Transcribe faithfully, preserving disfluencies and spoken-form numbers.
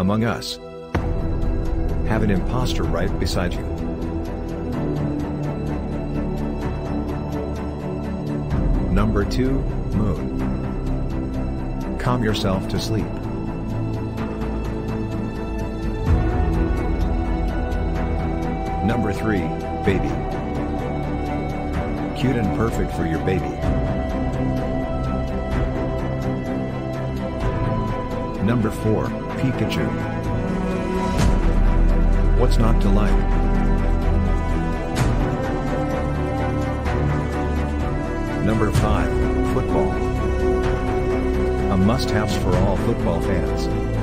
Among Us. Have an imposter right beside you. Number two, Moon. Calm yourself to sleep. Number three, Baby. Cute and perfect for your baby. Number four, Pikachu. What's not to like? Number five, Football. A must-have for all football fans.